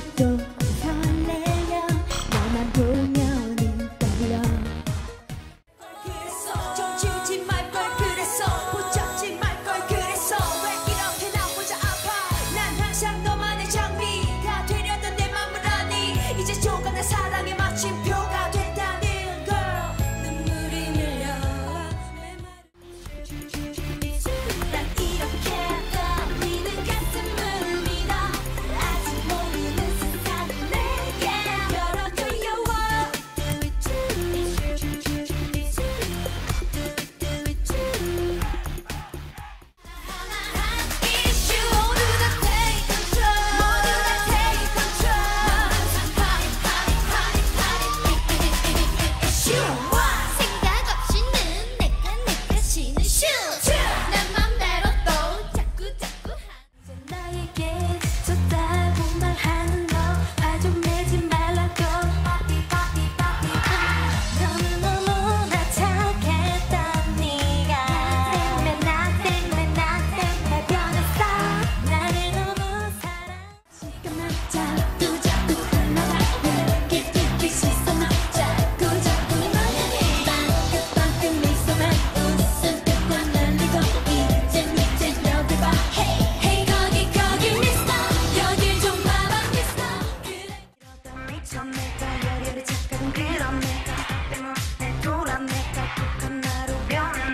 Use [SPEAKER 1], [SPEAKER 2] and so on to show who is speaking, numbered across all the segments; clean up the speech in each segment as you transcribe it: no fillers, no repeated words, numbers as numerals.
[SPEAKER 1] 또 설레려 너만 보면은 떠올려
[SPEAKER 2] 그래서 좀 지우지 말걸 그랬어 붙잡지 말걸 그랬어 왜 이렇게 나 혼자 아파 난 항상 너만의 장비가 되려던 내 맘을 아니 이제 조금 내 사랑의 마침표가 됐다는 걸 눈물이 밀려와 난 이렇게 떨리는 가슴을 믿어 아직 모르는 세상을 내게 열어줘요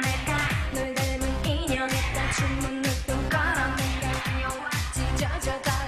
[SPEAKER 2] 젖어가